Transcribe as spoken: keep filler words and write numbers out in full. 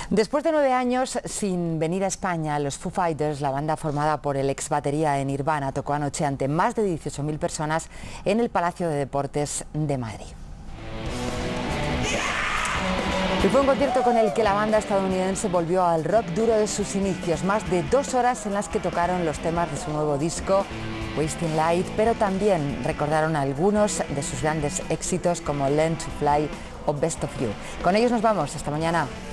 Después de nueve años sin venir a España, los Foo Fighters, la banda formada por el ex batería de Nirvana, tocó anoche ante más de dieciocho mil personas en el Palacio de Deportes de Madrid. Y fue un concierto con el que la banda estadounidense volvió al rock duro de sus inicios, más de dos horas en las que tocaron los temas de su nuevo disco, Wasting Light, pero también recordaron algunos de sus grandes éxitos como Learn to Fly o Best of You. Con ellos nos vamos, hasta mañana.